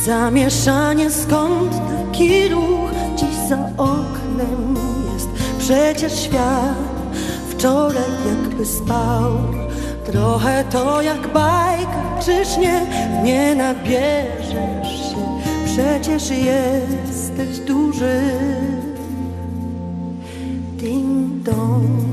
Zamieszanie, skąd taki ruch? Dziś za oknem jest przecież świat. Wczoraj jakby spał. Trochę to jak bajka, czyż nie nabierzesz się? Przecież jesteś duży. Ding dong.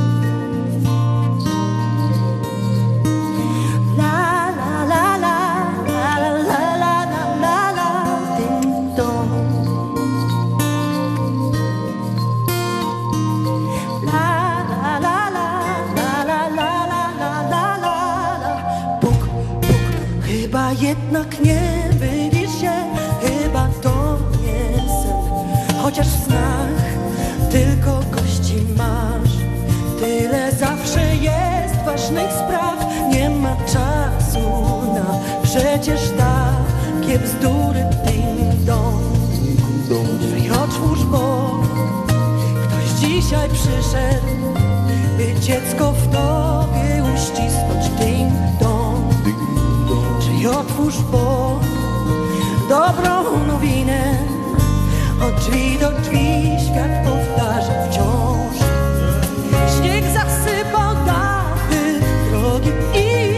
Jednak nie mylisz się, chyba to nie sen. Chociaż w snach tylko gości masz. Tyle zawsze jest ważnych spraw. Nie ma czasu na przecież takie bzdury. Ding dong. Drzwi otwórz, bo ktoś dzisiaj przyszedł, by dziecko w tobie uścisnąć. Ding dong. Otwórz, bo dobrą nowinę od drzwi do drzwi świat powtarza wciąż. Śnieg zasypał dachy drogi i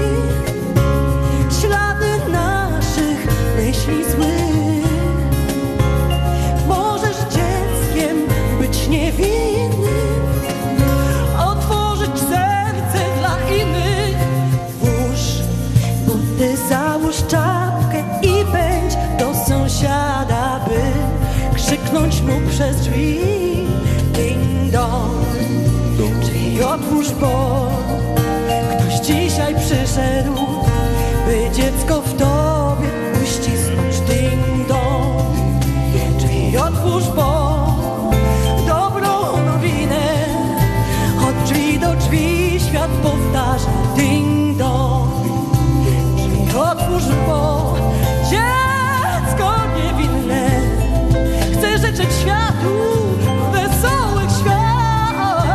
ślady naszych myśli złych. Możesz dzieckiem być niewinnym, otworzyć serce dla innych. Ty załóż czapkę i pędź do sąsiada, by krzyknąć mu przez drzwi. Ding dong. Drzwi otwórz, bo ktoś dzisiaj przyszedł, by dziecko w tobie uścisnąć. Ding dong. Drzwi otwórz, bo dobrą nowinę od drzwi do drzwi świat powtarza. Ding dong. Otwórz, bo dziecko niewinne chce życzyć światu wesołych świąt.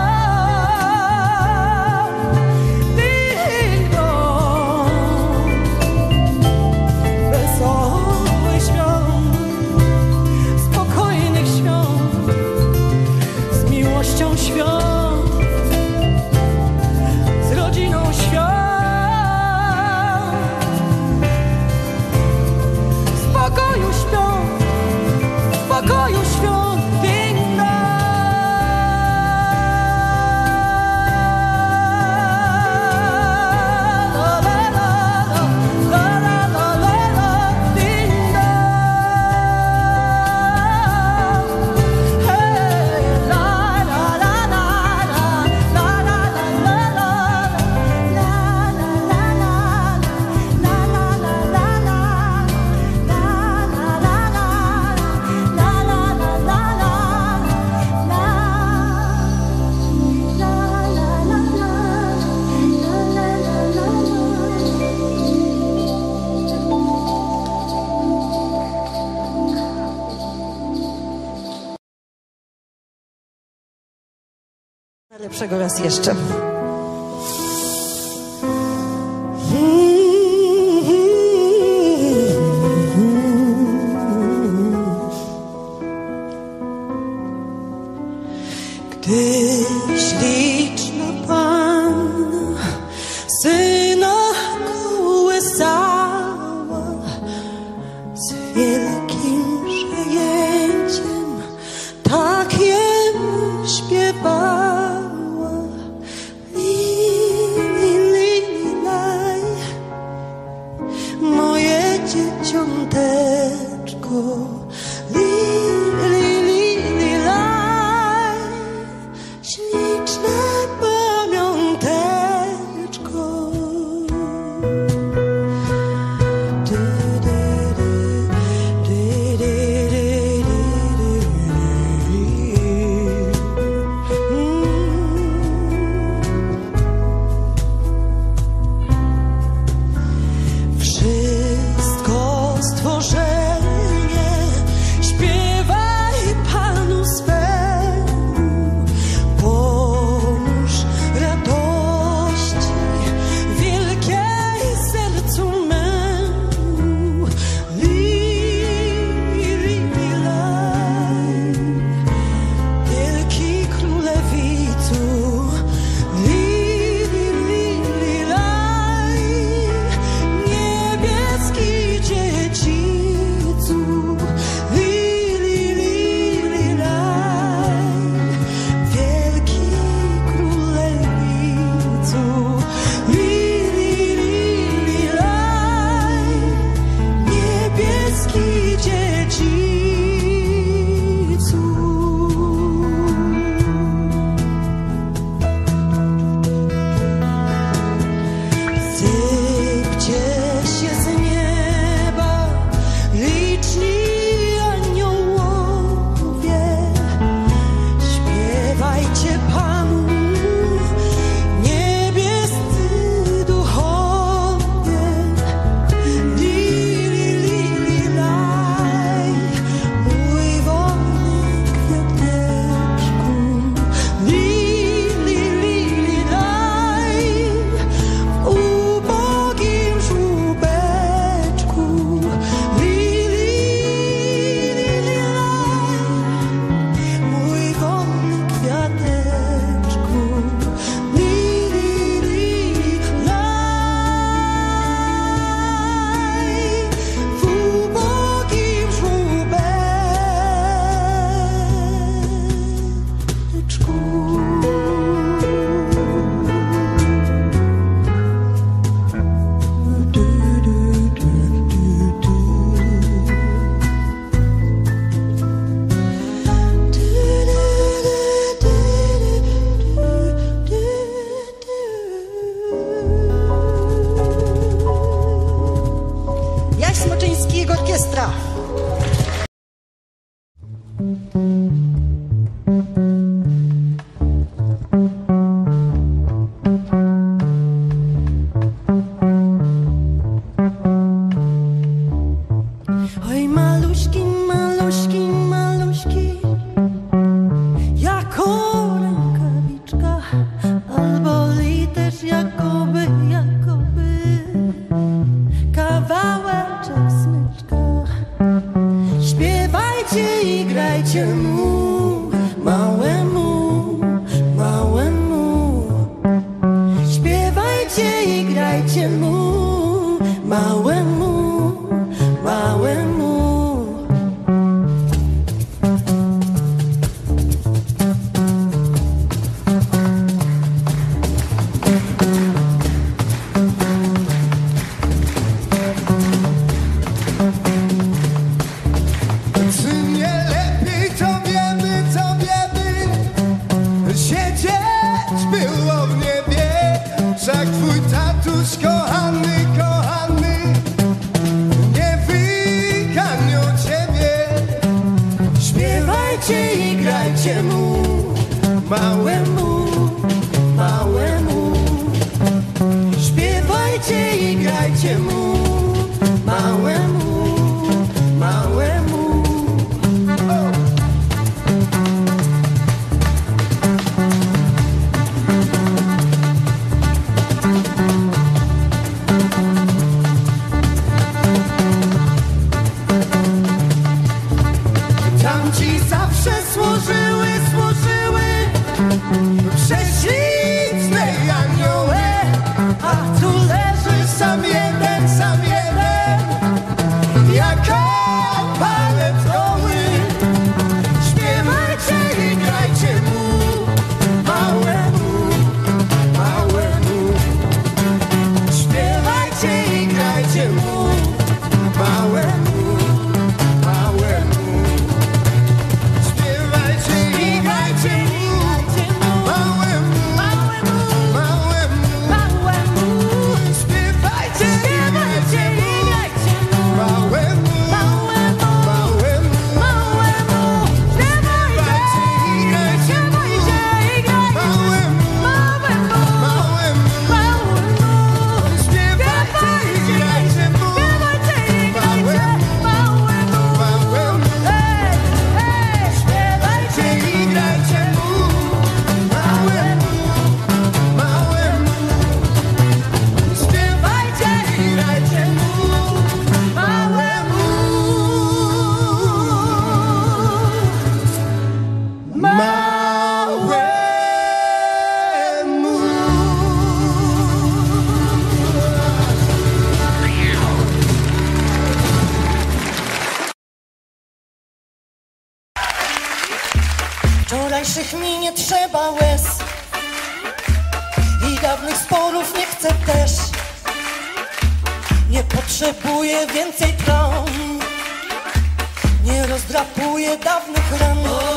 Ding dong. Wesołych świąt, spokojnych świąt, z miłością świąt, z rodziną świąt. Pokoju świąt. Ding dong. La la la la la la la la. Ding dong. Hey, la la la la la la la la la Lepszego raz jeszcze. Gdy śliczna panna syna kołysała, z wielkim przejęciem tak jemu śpiewała. Moje dzieciąteczko, li, li, li, li, laj, śliczne pamiąteczko. Dy, dy, dy, dy, dy, dy, dy, Wszystko stworzenie Big Orkiestra. Oj, maluśki, maluśki, maluśki, jako rękawiczka, albo literz jakoby, jakoby kawałeczek smyczka. Śpiewajcie i grajcie mu, małemu, małemu. Śpiewajcie i grajcie mu, małemu, małemu. Czy nie lepiej to wiemy, siedzieć było w niebie, wszak twój tatuś kochany, kochany nie wyganiał ciebie. Śpiewajcie i grajcie mu, Małemu, małemu. Śpiewajcie i grajcie mu, małemu, małemu. tamci zawsze służyły, służyły prześliczne anioły, a tu leży sam jeden, jak opale ptoły. Śpiewajcie i grajcie mu, małemu, małemu. Śpiewajcie i grajcie mu, małemu, małemu. Śpiewajcie i grajcie mu, małemu, małemu, małemu. Śpiewajcie i grajcie mu, małemu, małemu, małemu. Śpiewajcie i grajcie mu, małemu, małemu, małemu. Śpiewajcie i grajcie mu, małemu, małemu. Śpiewajcie i grajcie mu, małemu, małemu. Śpiewajcie i grajcie mu, małemu, Wczorajszych mi nie trzeba łez i dawnych sporów nie chcę też. Nie potrzebuję więcej traum, nie rozdrapuję dawnych ran.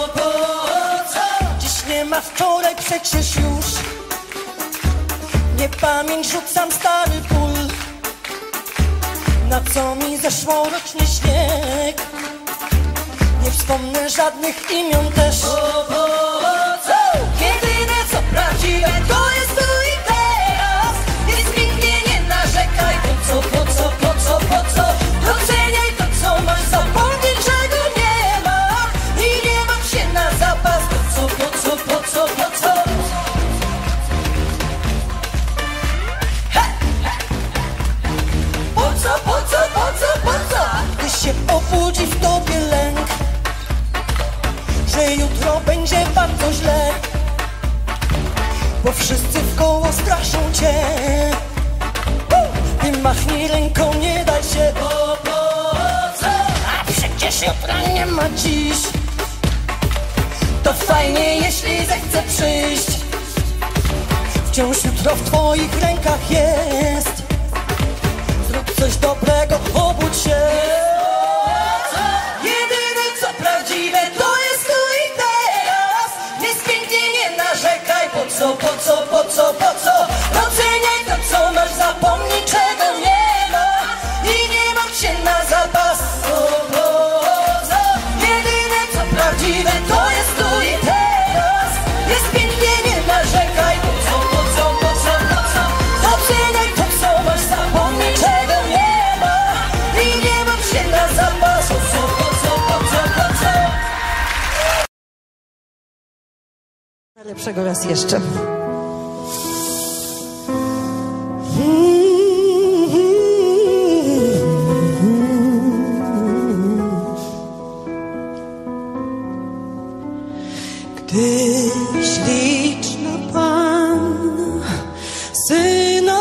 Dziś nie ma wczoraj przecież już, nie pamięć rzucam stary ból. Na co mi zeszłoroczny śnieg, nie wspomnę żadnych imion też. Jedyne co prawdziwe to jest tu i teraz. Jest pięknie, nie narzekaj. Po co? Doceniaj to co masz, zapomnij czego nie ma. I nie mam się na zapas. Po co? Po co? Gdy się obudzi w tobie lęk, że jutro będzie bardzo źle, bo wszyscy wkoło straszą cię. Ty machnij ręką, nie daj się. Po co? A przecież jutra nie ma dziś. To fajnie, jeśli zechce przyjść. Wciąż jutro w twoich rękach jest. Zrób coś dobrego, obudź się. Jedyne co prawdziwe to jest tu i teraz. Jest pięknie, nie narzekaj. Po co? Doceniaj to co masz, zapomnij czego nie ma. I nie mam się na zapas. obchodzą. Jedyne co prawdziwe to jest tu i teraz. Jest pięknie, nie narzekaj. Po co? Zaczynaj popsować, zapomnij czego nie ma. I nie mam się na zapas. Po co? Lepszego raz jeszcze. Gdy śliczna panna syna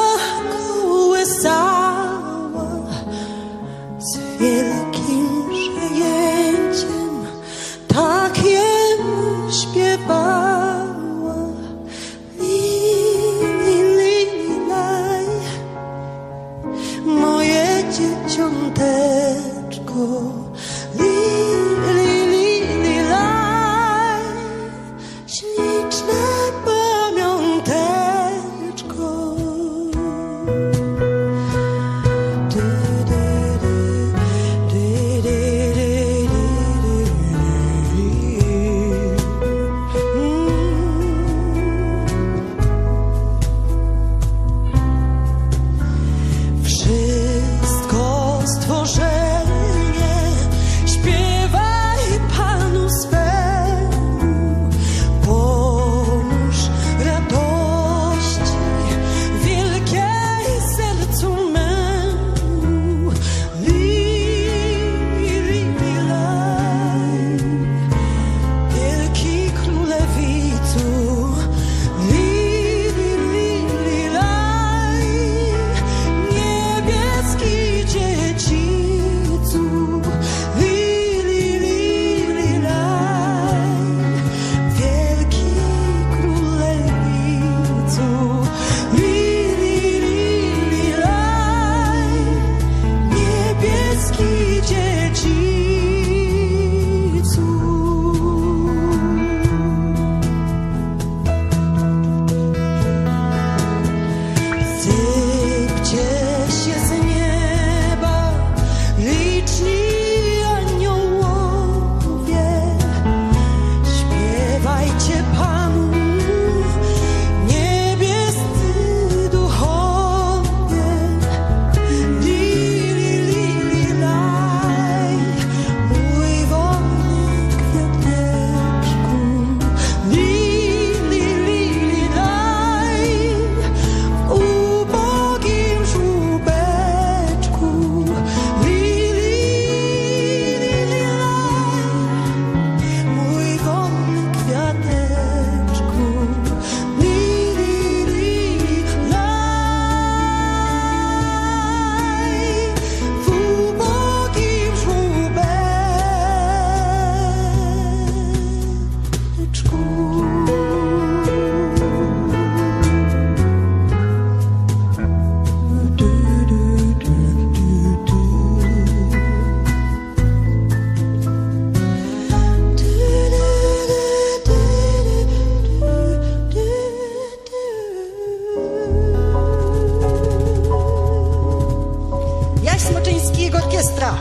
kołysała, z wielkim przejęciem tak jemu śpiewała. Li, li, li, laj, moje dzieciąteczko. Li, li, li, li, laj, śliczne pamiąteczko. Dy, dy, dy, dy, dy, dy, dy, Wszystko stworzenie śpiewaj Panu swemu, pomóż radości wielkiej sercu memu. Li, li, li, laj, wielki królewicu. Li, li, li, li, laj, niebieski dziedzicu. Li, li, li, li, laj, wielki królewicu. Li, li, li, li, laj, niebieski dziedzicu. Sypcie się z nieba liczni aniołowie, śpiewajcie Panu niebiescy duchowie. Li, li, li, li, laj, mój wolny kwiateczku. Li, li, li, li, laj, w ubogim żłóbeczku. Li, li, li, li, laj, mój wolny kwiateczku. Li, li, li, laj, w ubogim żłóbeczku. Jaś Smoczyński i jego orkiestra.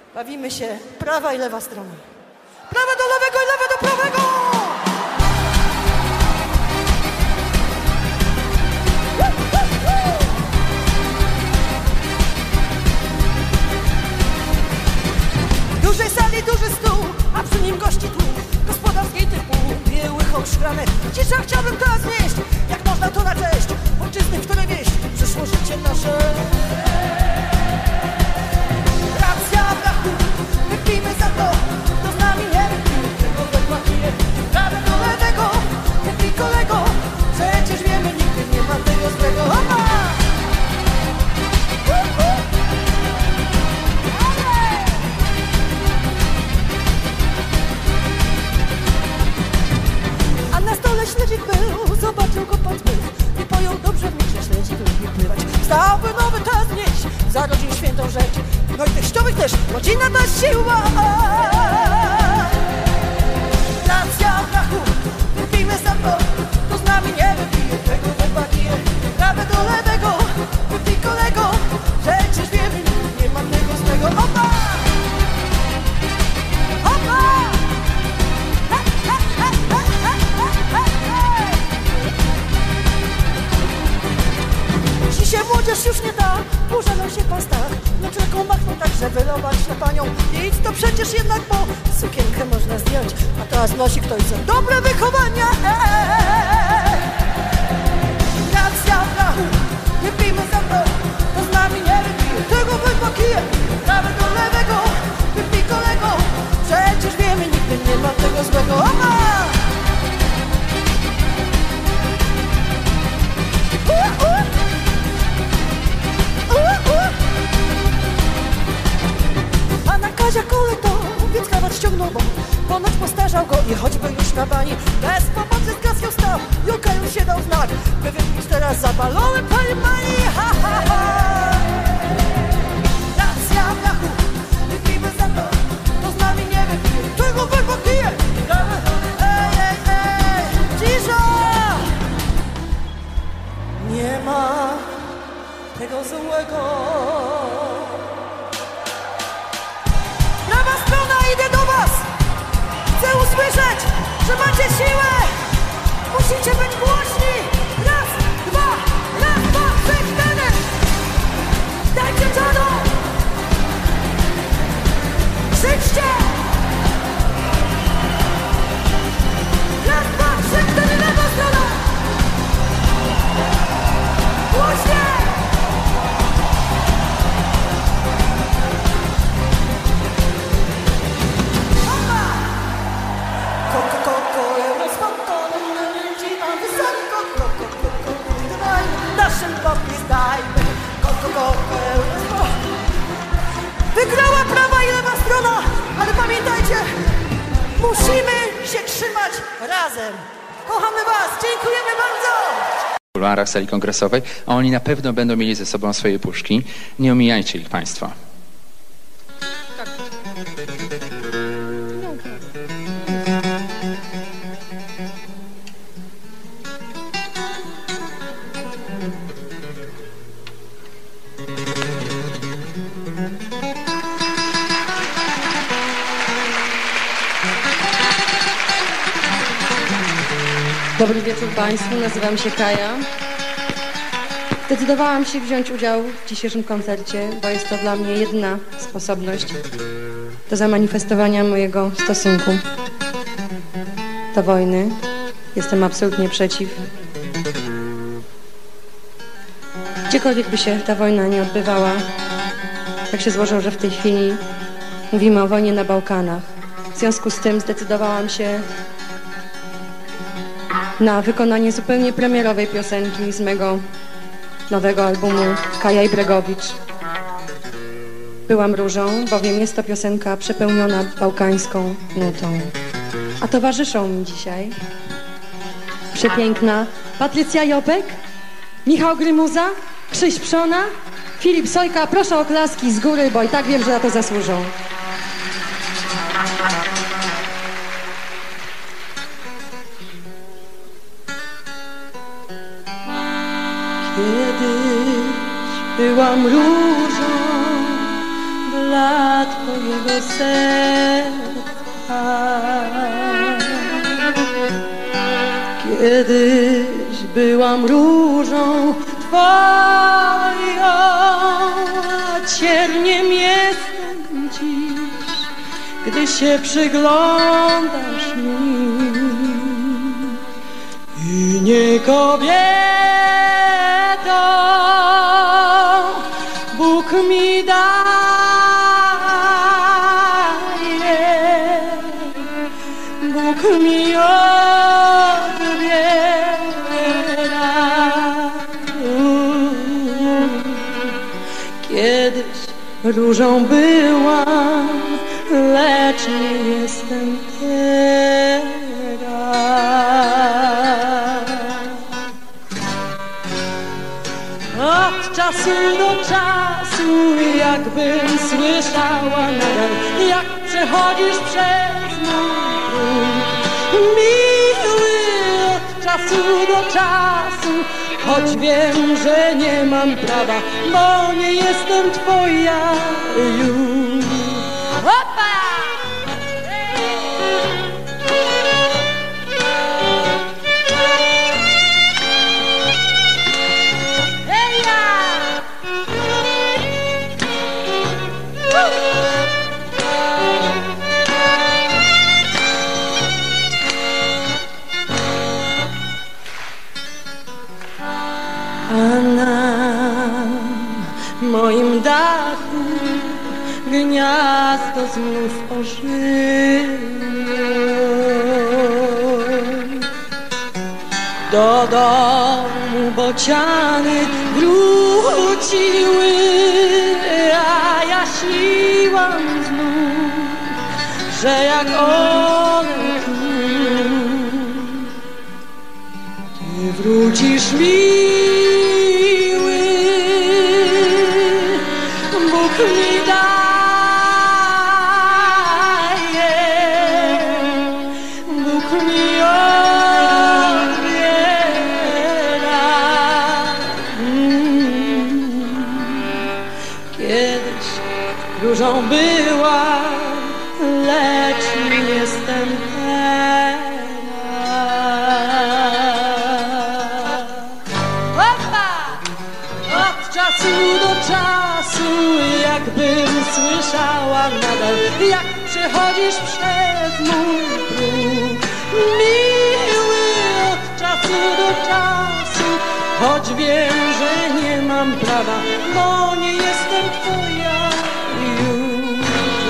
Bawimy się prawa i lewa strona. Prawa do lewego i lewa do prawego! W dużej sali duży stół, a przy nim gości tłum gospodarskiej typu biły hołd szklany. Cisza, chciałbym teraz znieść, jak można to na cześć ojczyzny, w której wieść przyszło życie nasze. Racja brachu, wypijmy za to, kto z nami nie wypił tego wykładnie. Prawy do lewego, wypij kolego, przecież wiemy, nigdy nie ma tego złego. Opa! A na stole śledzik był, zobaczył go pan zbyt i pojął dobrze w nich, że śledzik lubi pływać. Stałby nowy czas nieść, za rodzin świętą rzecz. No i teściowych też, rodzina to jest siła. Racja brachu, wypijmy za to, kto z nami nie wypije tego wypakije. Prawy do lewego, wypij kolego, przecież wiemy, nie ma tego złego. Opa! Opa! Dzisiaj młodzież już nie da, burzaną się pan Stach, lecz ręką machnął tak, że wylować na panią. Nic to przecież jednak, bo sukienkę można zdjąć, a teraz nosi ktoś za dobre wychowania. Racja brachu, nie pijmy za to, to z nami nie wypije tego wypakije. Prawy do lewego, wypij kolego, przecież wiemy, nigdy nie ma tego złego. Opa! A na Kazia kole to, więc krawat ściągnął, bo ponoć postarzał go i choćby już na bani bez pomocy z Kasją stał, Julka już się dał znak, pewien być teraz zapalony, pani, ha, ha, ha. Racja brachu, wypijmy za to, to z nami nie wypije tego wypakije. Ej, cisza! Nie ma tego złego. Prawa strona, idę do was! Chcę usłyszeć, że macie siłę! Musicie być głośni! Raz, dwa, trzy, cztery! Dajcie czadu! Krzyczcie! Raz, dwa, trzy, cztery, lewa strona! Głośniej! Wygrała prawa i lewa strona, ale pamiętajcie, musimy się trzymać razem. Kochamy was, dziękujemy bardzo. W kuluarach sali kongresowej, a oni na pewno będą mieli ze sobą swoje puszki. Nie omijajcie ich państwo. Dobry wieczór Państwu, nazywam się Kaja. Zdecydowałam się wziąć udział w dzisiejszym koncercie, bo jest to dla mnie jedyna sposobność do zamanifestowania mojego stosunku do wojny. Jestem absolutnie przeciw. Gdziekolwiek by się ta wojna nie odbywała, tak się złożyło, że w tej chwili mówimy o wojnie na Bałkanach. W związku z tym zdecydowałam się na wykonanie zupełnie premierowej piosenki z mego nowego albumu Kaja Ibregowicz. Byłam różą, bowiem jest to piosenka przepełniona bałkańską nutą. A towarzyszą mi dzisiaj przepiękna Patrycja Jopek, Michał Grymuza, Krzyś Przona, Filip Sojka. Proszę o oklaski z góry, bo i tak wiem, że na to zasłużą. Kiedyś byłam różą dla dla twojego serca. Kiedyś byłam różą twoją, a cierniem jestem dziś, gdy się przyglądasz mi. I nie kobietą Bóg mi daje, Bóg mi odbiera. Kiedyś różą byłam, lecz nie jestem teraz. Od czasu do czasu jakbym słyszała nadal, jak przechodzisz przez mój próg. Miły, od czasu do czasu, choć wiem, że nie mam prawa, bo nie jestem twoja już. Opa! A na moim dachu gniazdo znów ożyło. Do domu bociany wróciły, a ja śniłam znów, że jak one tu, ty wrócisz miły, Bóg mi daje, Bóg mi odbiera. Kiedyś różą byłam, lecz nie jestem teraz. Od czasu do czasu jakbym słyszała nadal, jak przechodzisz przez mój próg. Miły, od czasu do czasu, choć wiem, że nie mam prawa, bo nie jestem twoja już.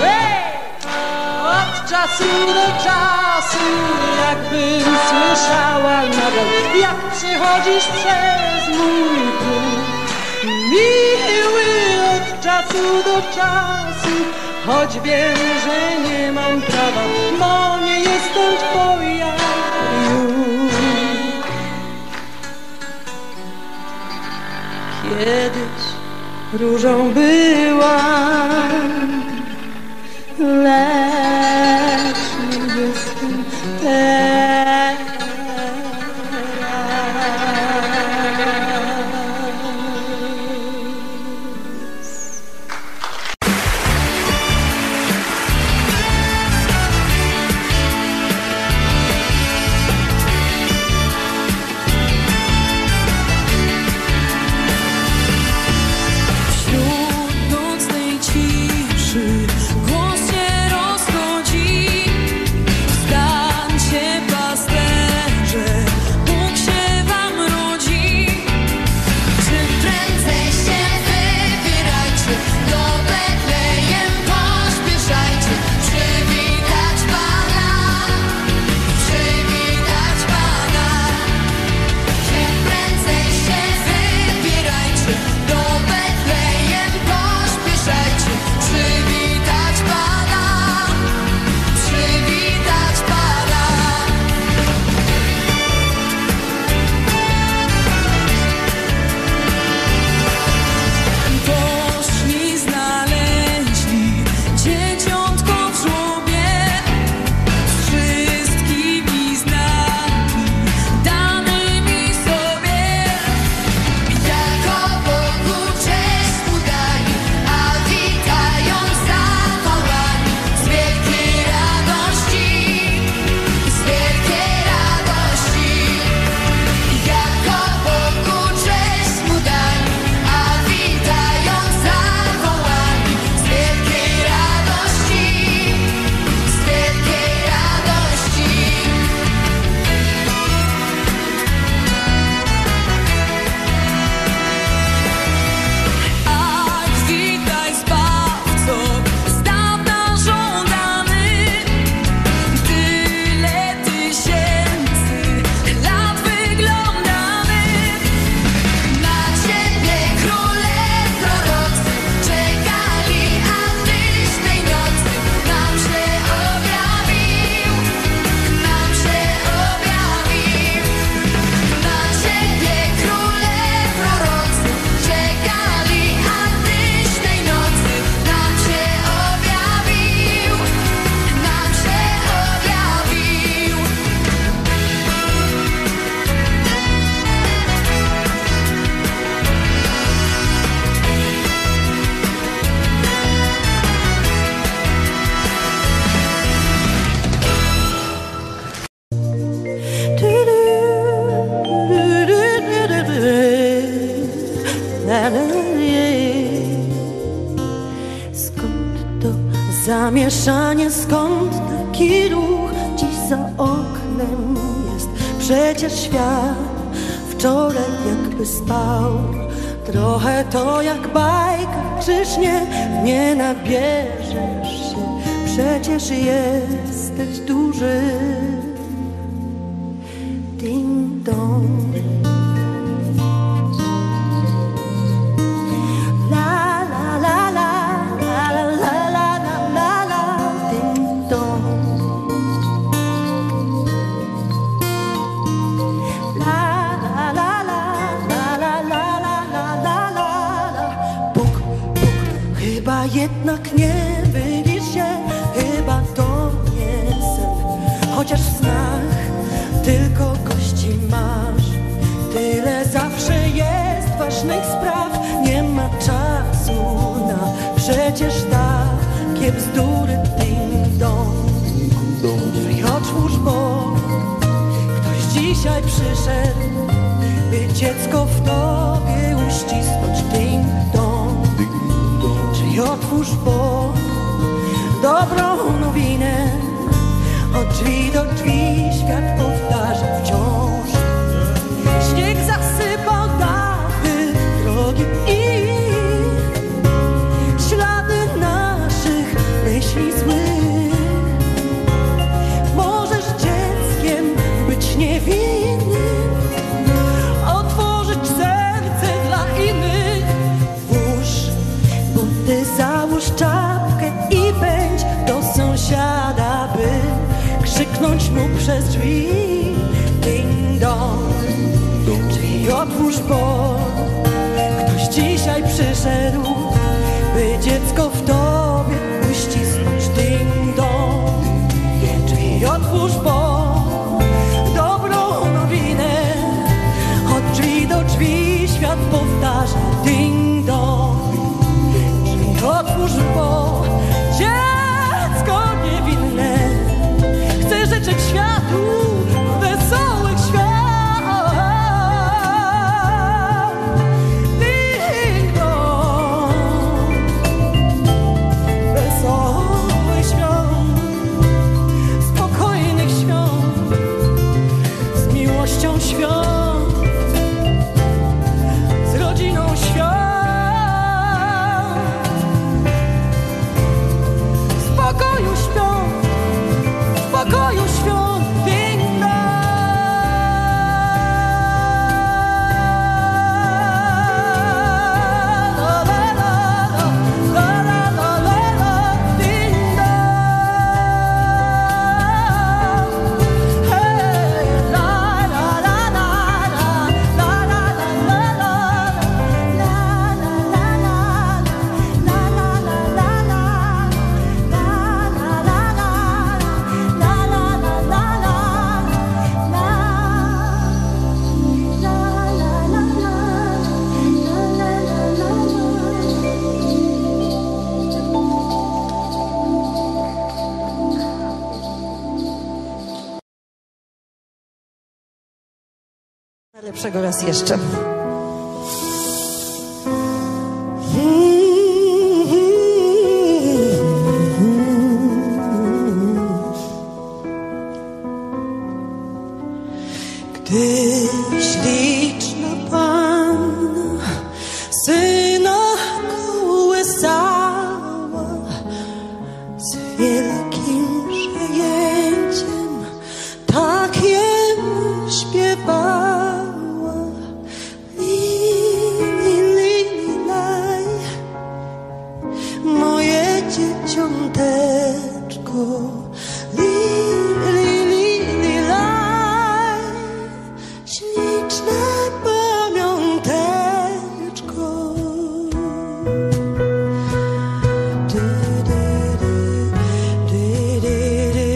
Od czasu do czasu jakbym słyszała nadal, jak przechodzisz przez mój próg. Miły, od czasu do czasu, choć wiem, że nie mam prawa, bo nie jestem twoja już. Kiedyś różą byłam, lecz nie jestem teraz. Wśród nocnej ciszy zamieszanie, skąd taki ruch dziś za oknem jest? Przecież świat wczoraj jakby spał. Trochę to jak bajka, czyż nie nabierzesz się? Przecież jesteś duży. Ding dong. La la la la la la la la la la ding dong. La la la la la la la la la la. Puk, puk. Chyba jednak nie mylisz się, chyba to nie sen. Chociaż w snach tylko gości masz. Tyle zawsze jest ważnych spraw. Nie ma czasu na przecież takie bzdury. Ding dong. Drzwi otwórz, bo ktoś dzisiaj przyszedł, by dziecko w tobie uścisnąć. Ding dong. Drzwi otwórz, bo dobrą nowinę od drzwi do drzwi świat powtarza wciąż. Śnieg zasypał dachy, drogi i ślady naszych myśli złych. Możesz dzieckiem być niewinnym, otworzyć serce dla innych. Włóż buty, załóż czapkę i pędź do sąsiada, by krzyknąć mu przez drzwi. Ding dong. Drzwi otwórz, bo ktoś dzisiaj przyszedł, by dziecko w tobie uścisnąć. Ding dong. Drzwi otwórz, bo dobrą nowinę od drzwi do drzwi świat powtarza. Ding dong. Drzwi otwórz, bo dziecko niewinne chce życzyć światu wesołych świąt. Ding dong. Wesołych świąt, spokojnych świąt, z miłością świąt, z rodziną świąt. Spokoju świąt, spokoju świąt. Ding dong. La la la la la la la la. Ding dong. Hey, la la la la la la la la la la la la Lepszego raz jeszcze. Gdy śliczna panna syna kołysała, z wielkim przejęciem tak jemu śpiewała. Moje dzieciąteczko, li, li, li, li, laj, śliczne pamiąteczko. Dy, dy, dy, dy, dy, dy,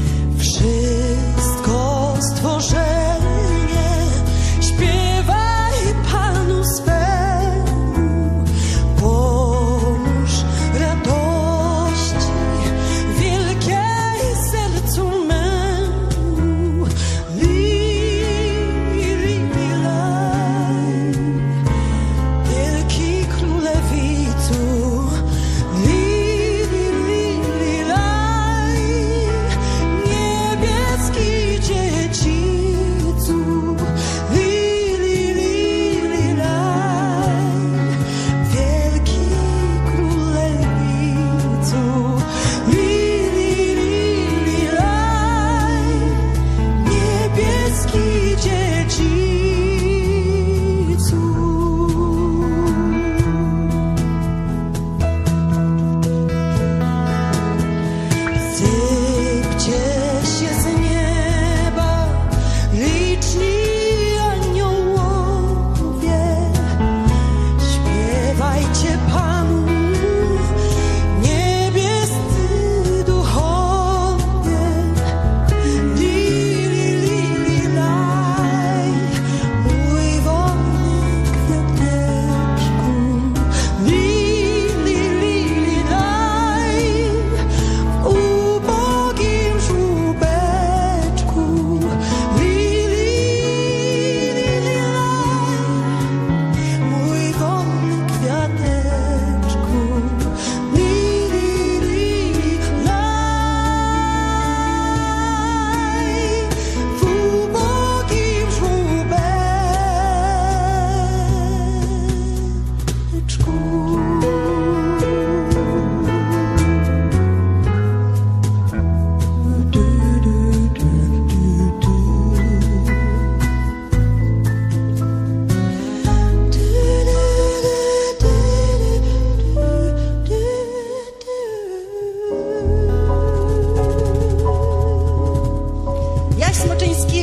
Wszystko stworzenie śpiewa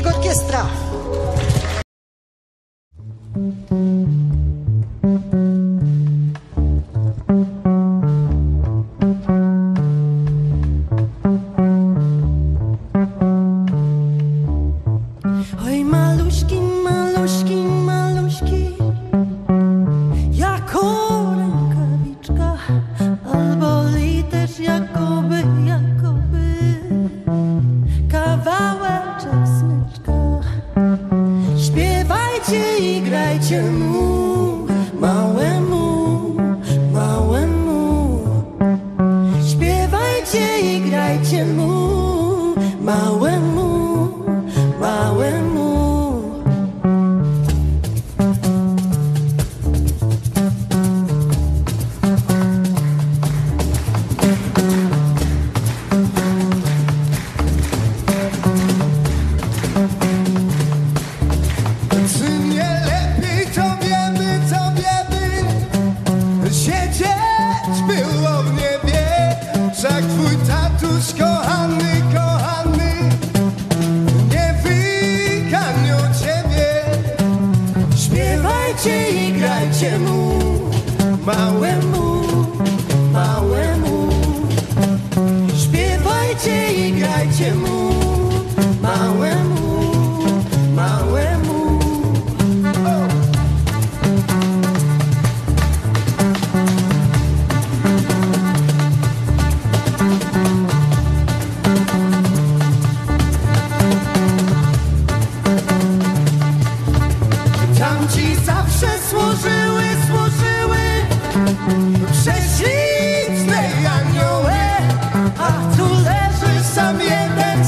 Niech orkiestra. Oj, maluśki, maluśki, maluśki, jako rękawiczka, albo też jakoby kawałeczek smyczka. Śpiewajcie i grajcie mu, małemu, małemu. Śpiewajcie i grajcie mu, małemu, małemu. Czy nie lepiej to wiemy, siedzieć było w niebie, wszak twój tatuś kochany, kochany, nie wyganiał ciebie. Śpiewajcie i grajcie mu, Małemu, małemu. Śpiewajcie i grajcie mu, małemu, małemu. tamci zawsze służyły prześlicznej anioły, a tu leży sam jeden,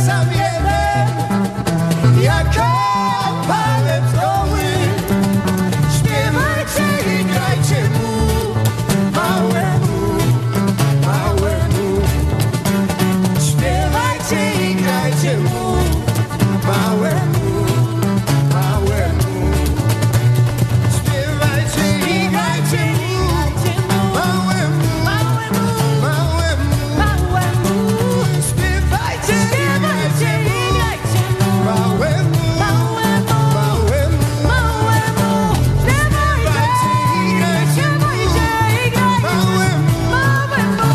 jako palec goły. Śpiewajcie i grajcie mu, małemu, małemu. Śpiewajcie i grajcie mu, małemu, małemu. Śpiewajcie i grajcie mu, małemu, małemu, małemu. Śpiewajcie i grajcie mu, małemu, małemu, małemu. Śpiewajcie i grajcie mu, małemu, małemu,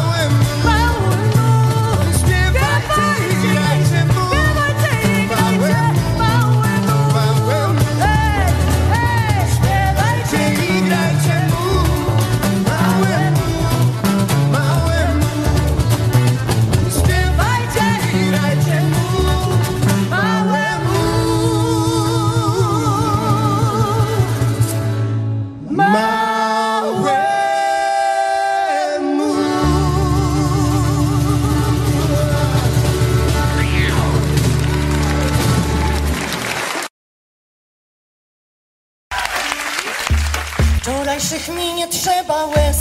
małemu. Śpiewajcie i grajcie mu, małemu, małemu. Śpiewajcie i grajcie mu, małemu, małemu. Śpiewajcie i grajcie mu, małemu, Wczorajszych mi nie trzeba łez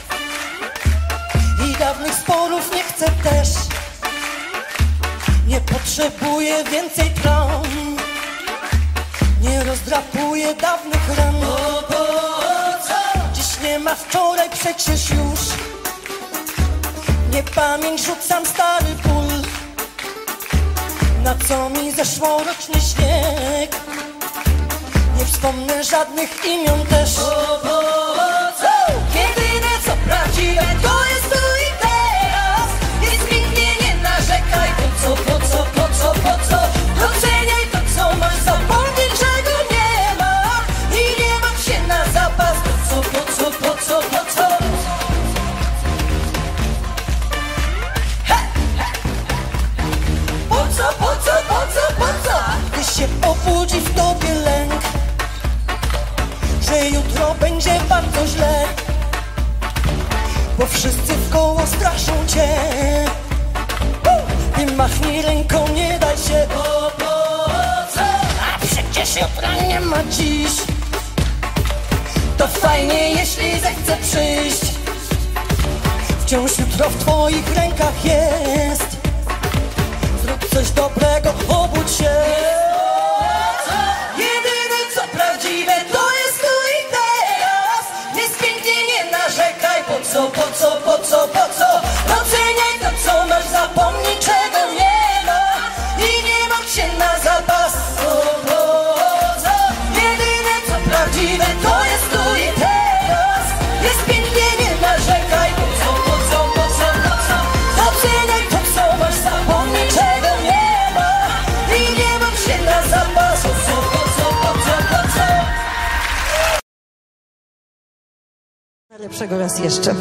i dawnych sporów nie chcę też. Nie potrzebuję więcej traum, nie rozdrapuję dawnych ran. Dziś nie ma wczoraj przecież już, nie pamięć rzucam stary ból. Na co mi zeszłoroczny śnieg, nie wspomnę żadnych imion też. Jedyne co prawdziwe to jest tu i teraz. Jest pięknie, nie narzekaj. Po co? Doceniaj to co masz, zapomnij czego nie ma i nie martw się na zapas. Po co? Po co? Gdy się obudzi w tobie lęk, że jutro będzie bardzo źle, bo wszyscy wkoło straszą cię. Ty machnij ręką, nie daj się. A przecież jutra nie ma dziś. To fajnie, jeśli zechce przyjść. Wciąż jutro w twoich rękach jest. Zrób coś dobrego, obudź się. Jedyne co prawdziwe to jest tu i teraz. Jest pięknie, nie narzekaj. Po co? Doceniaj to co masz, zapomnij czego nie ma i nie martw się na zapas. Lepszego raz jeszcze.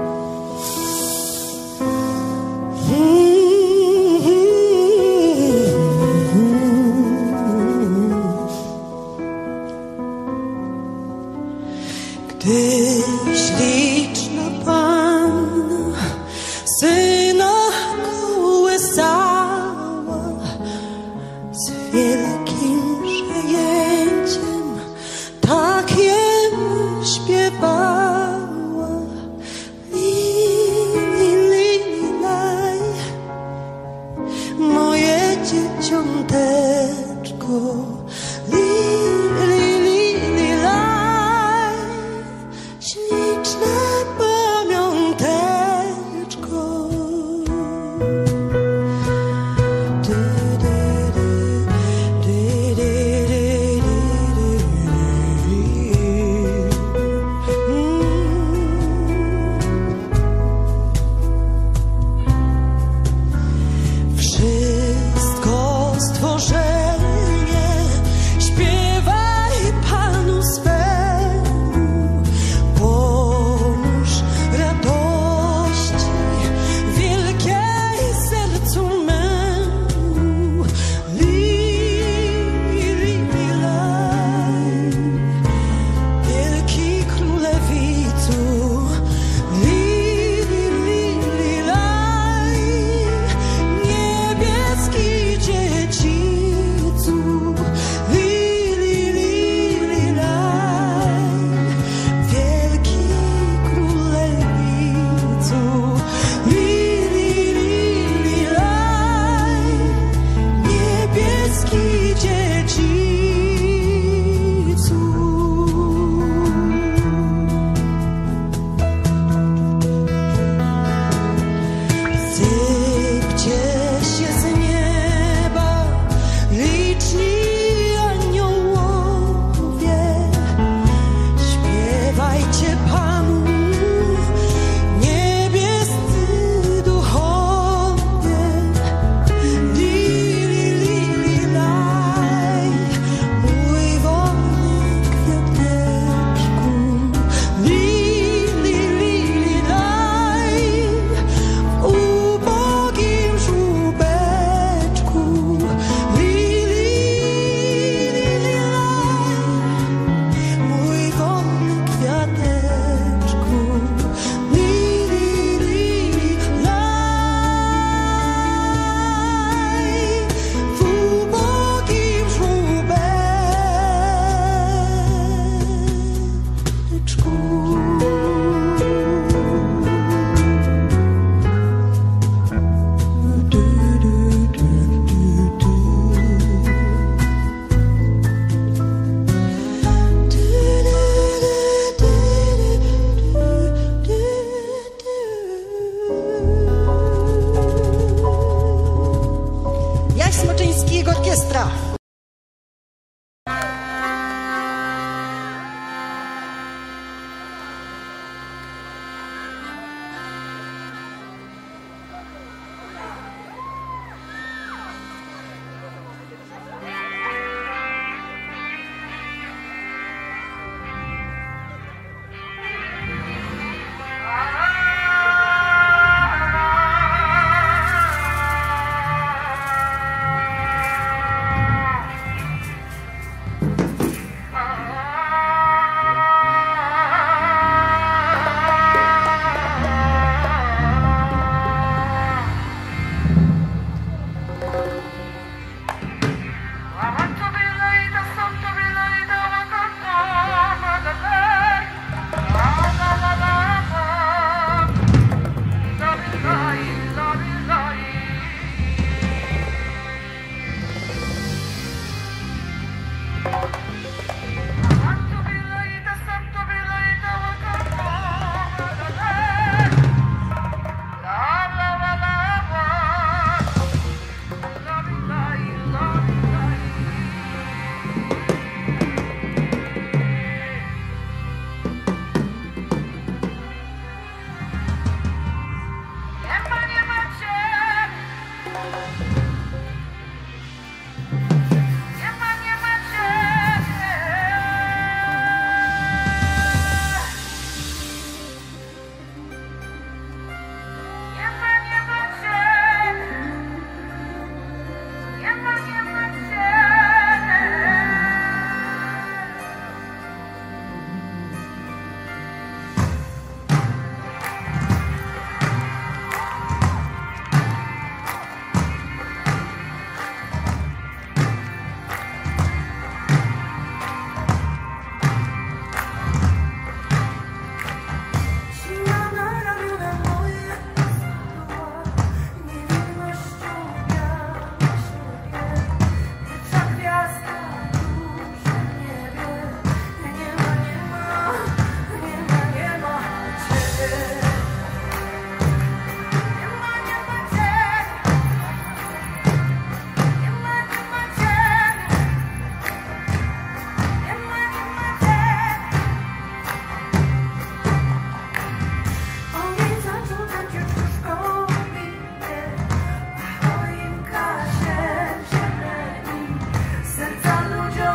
Gdy śliczna panna syna kołysała, z wielkim przejęciem tak jemu śpiewała. Li, li, li, laj, moje dzieciąteczko. Li, li, li, li, laj,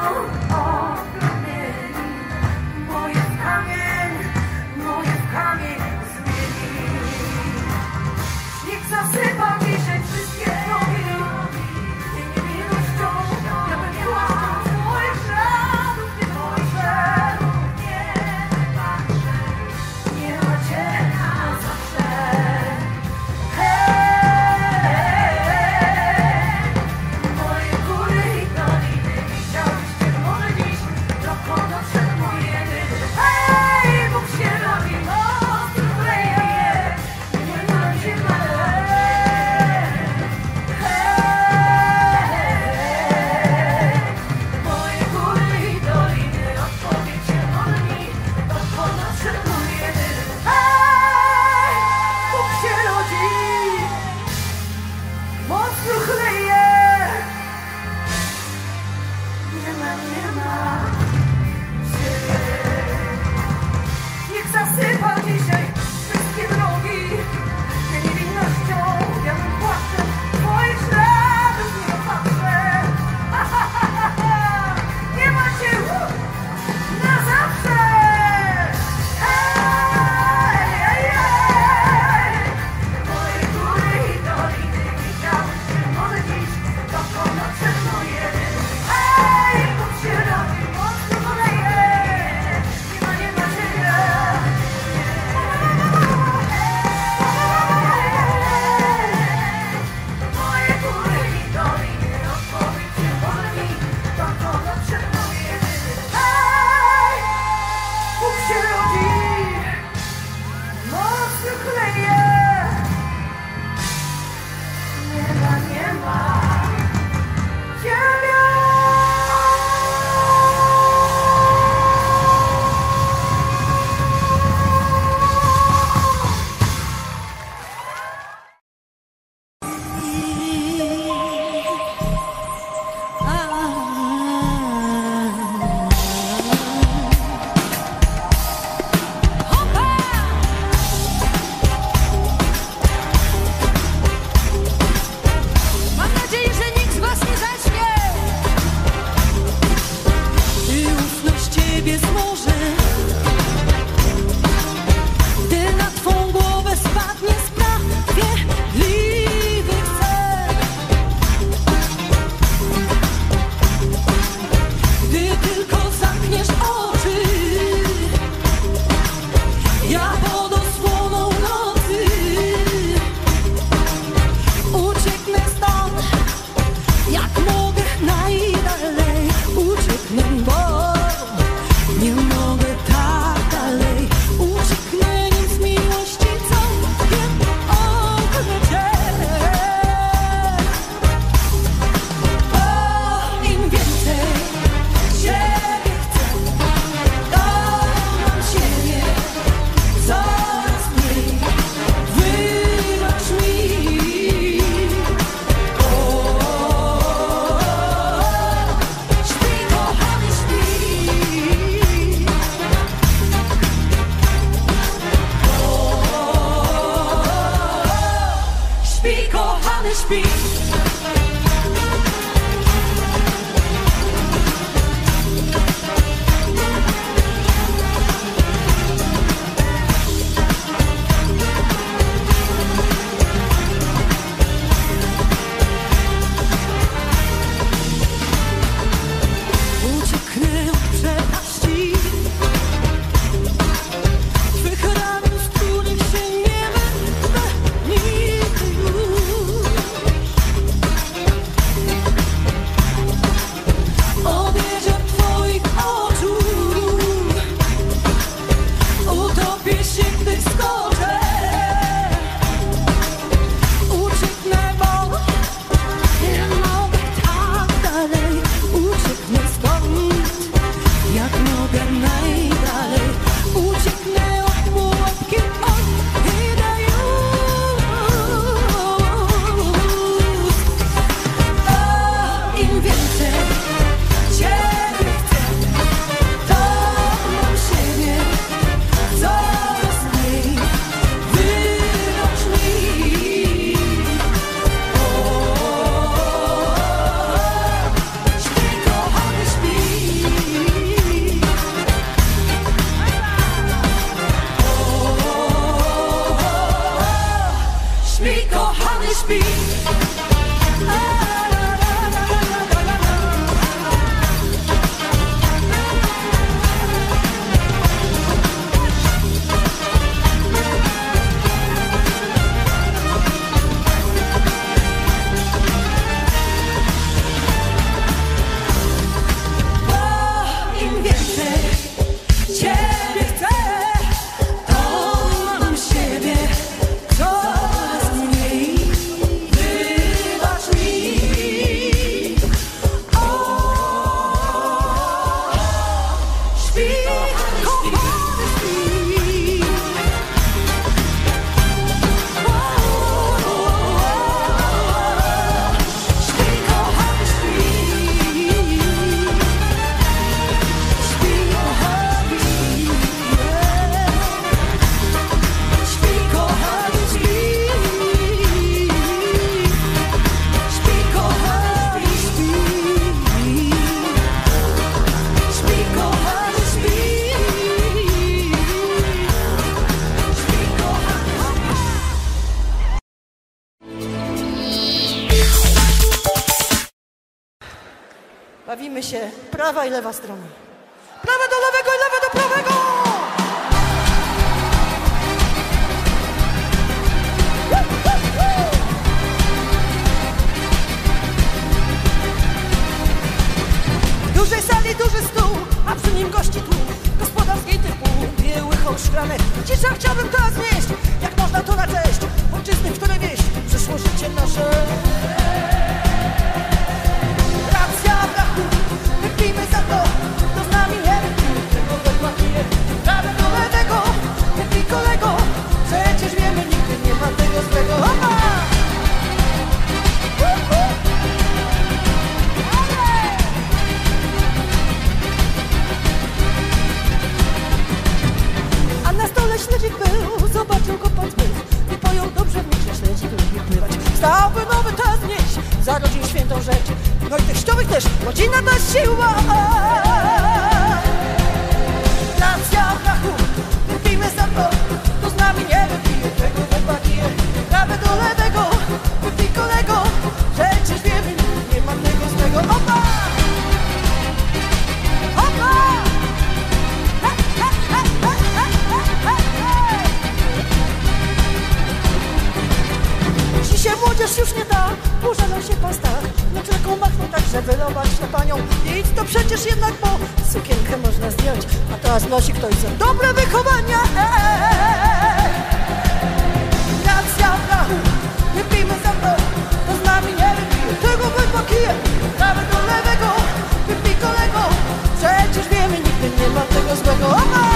Twych ramion, z których się nie wyrwę nigdy już. się prawa i lewa strona. Prawe do lewego i lewe do prawego! W dużej sali duży stół, a przy nim gości tłum. Gospodarskiej typu biły hołd szklany. Cisza chciałbym teraz znieść, jak można to na cześć ojczyzny, w której wieść przyszło życie nasze. Racja brachu, wypijmy za to, kto z nami nie wypił tego wedła pije. Prawe do lewego, wypij kolego, przecież wiemy, nigdy nie ma tego złego. Opa! A na stole śledzik był, zobaczył go pan zbyt i pojął dobrze w myśl, śledzik lubi pływać. Stałby nowy test nieść, za rodzin świętą rzecz. No i teściowych też, rodzina ta siła. Racja brachu, wypijmy za to, kto z nami nie wypije tego wedła pije. Prawe do lewego, wypij kolego, przecież wiemy, nie ma tego złego. Opa! Opa! Dzisiaj młodzież już nie da, użalał się pan Stach. Lecz ręką machnął tak, że wylować na panią. Nic to przecież jednak, bo sukienkę można zdjąć, a teraz nosi ktoś za dobre wychowania. Racja brachu, wypijmy za to, to z nami nie wypije tego wedła kije. Prawe do lewego, wypij kolego, przecież wiemy, nigdy nie ma tego złego. Opa!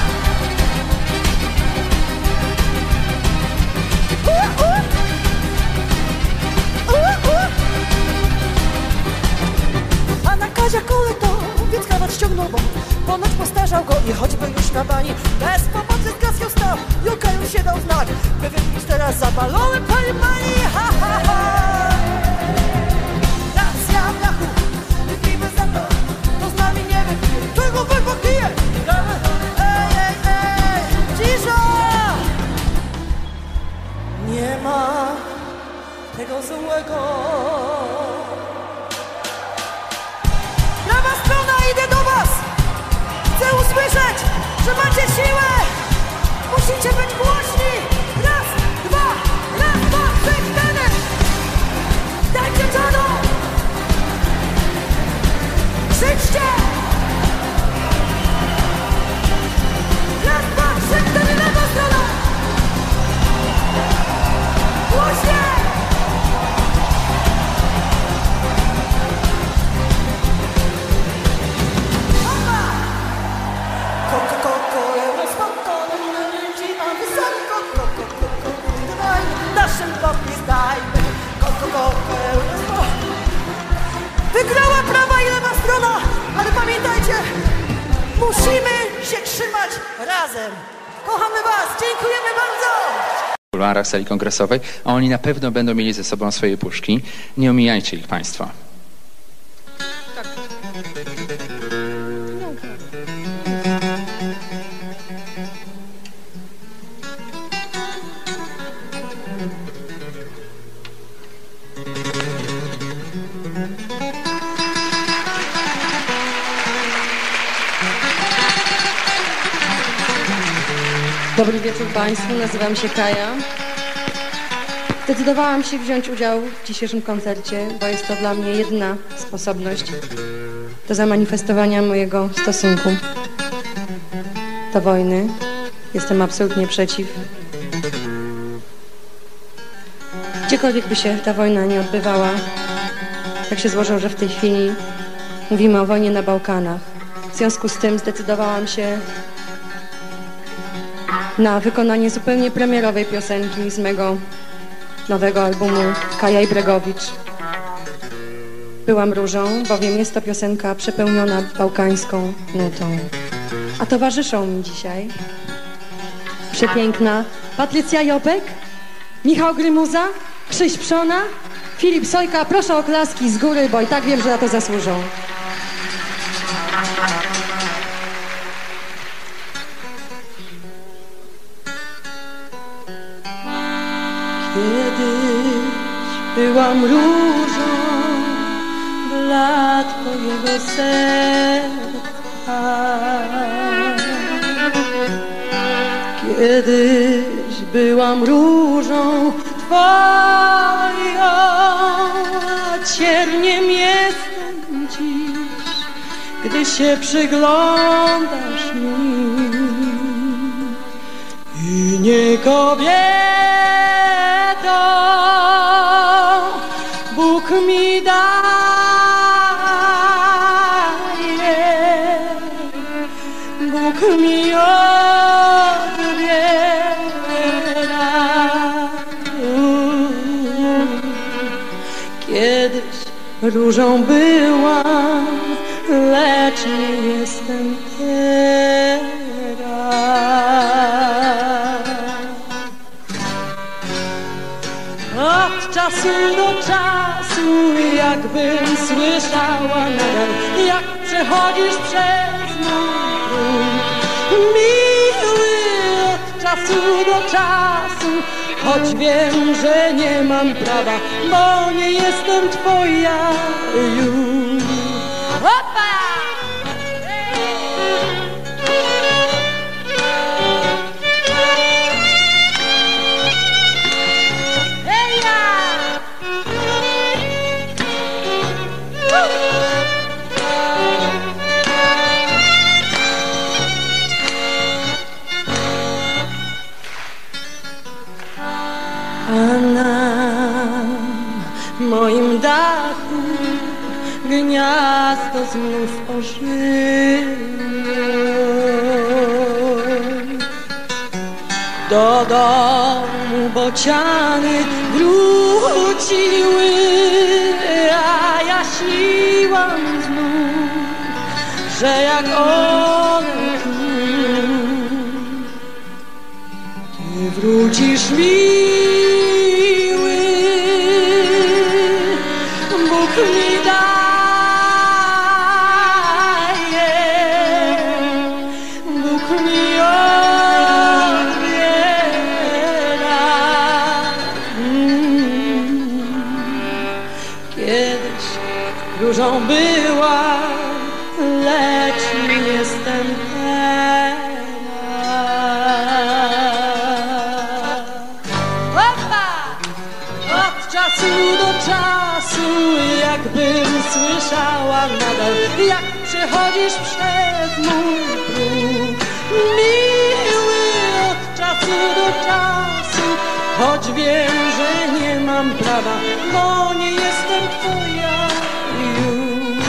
A na Kazia kole to, więc krawat ściągnął, bo ponoć postarzał go i choćby już na bani bez pomocy z gaską stał, jąkając się dał znak, by wypić teraz zabalony pani mani. Ha, ha, ha. Racja brachu, wypijmy za to, to z nami nie wypije tego wedła kije. Ej, ej, ej, cisza! Nie ma tego złego. Prawa strona, idę do was! Chcę usłyszeć, że macie siłę! Musicie być głośni! Raz, dwa, trzy, cztery! Dajcie czadu! Krzyczcie! Raz, dwa, trzy, cztery, lewa strona! Głośniej! Wygrała prawa i lewa strona, ale pamiętajcie, musimy się trzymać razem. Kochamy was, dziękujemy bardzo. W kuluarach sali kongresowej, a oni na pewno będą mieli ze sobą swoje puszki. Nie omijajcie ich państwo. Dobry wieczór Państwu, nazywam się Kaja. Zdecydowałam się wziąć udział w dzisiejszym koncercie, bo jest to dla mnie jedyna sposobność do zamanifestowania mojego stosunku do wojny. Jestem absolutnie przeciw. Gdziekolwiek by się ta wojna nie odbywała, tak się złożyło, że w tej chwili mówimy o wojnie na Bałkanach. W związku z tym zdecydowałam się na wykonanie zupełnie premierowej piosenki z mego nowego albumu Kaja Ibregowicz. Byłam różą, bowiem jest to piosenka przepełniona bałkańską nutą. A towarzyszą mi dzisiaj przepiękna Patrycja Jopek, Michał Grymuza, Krzyś Przona, Filip Sojka. Proszę o oklaski z góry, bo i tak wiem, że na to zasłużą. Kiedyś byłam różą dla twojego serca. Kiedyś byłam różą twoją, a cierniem jestem dziś, gdy się przyglądasz mi. I nie kobietą Bóg mi daje, Bóg mi odbiera. Kiedyś różą byłam, lecz nie jestem teraz. Od czasu do czasu jakbym słyszała nadal, jak przechodzisz przez mój próg. Miły, od czasu do czasu, choć wiem, że nie mam prawa, bo nie jestem twoja już. Opa! A na moim dachu gniazdo znów ożyło. Do domu bociany wróciły, a ja śniłam znów, że jak one tu, ty wrócisz miły, Bóg mi daje, Bóg mi odbiera. Kiedyś różą byłam, lecz nie jestem teraz. Od czasu do czasu jakbym słyszała nadal, jak przechodzisz przez mój próg. Miły, od czasu do czasu, choć wiem, że nie mam prawa, bo nie jestem twoja już.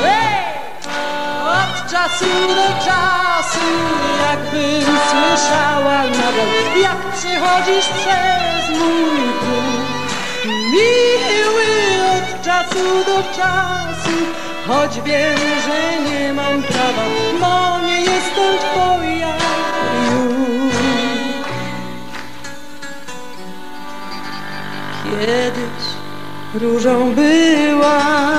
Od czasu do czasu jakbym słyszała nadal, jak przechodzisz przez mój próg. Miły, od czasu do czasu, choć wiem, że nie mam prawa, bo nie jestem twoja już. Kiedyś różą była,